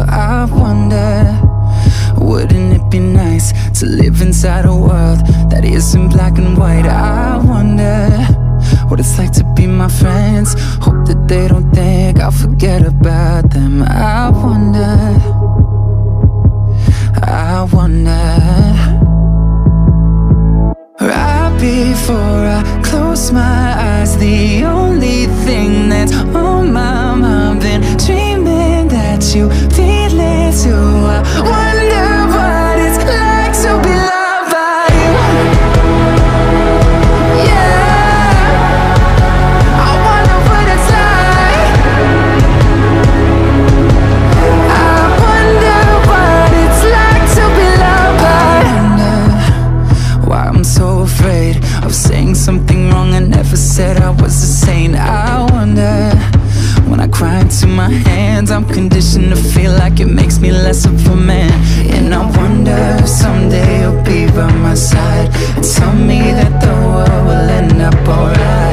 I wonder, wouldn't it be nice to live inside a world that isn't black and white? I wonder what it's like to be my friends. Hope that they don't think I'll forget about them. I wonder, I wonder. Right before I close my eyes, the only thing that's on my mind, been dreaming that you feel it too. I wonder what it's like to be loved by you. Yeah, I wonder what it's like. I wonder what it's like to be loved by you. I wonder why I'm so afraid of saying something wrong I never said I was a saint. I wonder, when I cry into my hands, I'm conditioned to feel like it makes me less of a man. And I wonder if someday you'll be by my side and tell me that the world will end up alright.